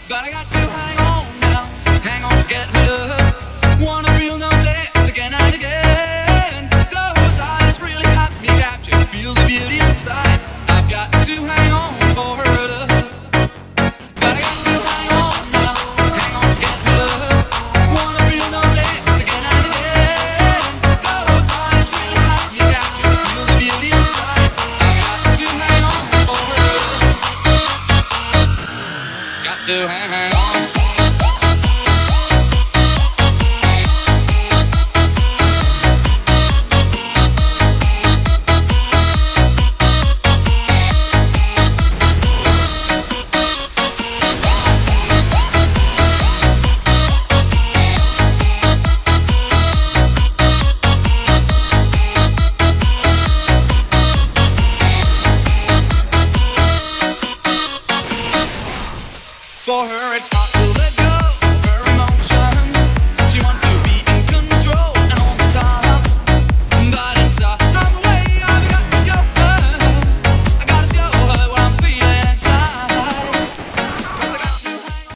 But I got to hang on now, hang on to get love. Wanna feel those lips again and again. Those eyes really have me captured. Feel the beauty inside. I've got to hang on for her love. But I got to hang on now, hang on to get love. Wanna feel those lips again and again. Those eyes really have me captured. Feel the beauty inside. I've got to hang on for her love. Got to hang on. For her it's hard to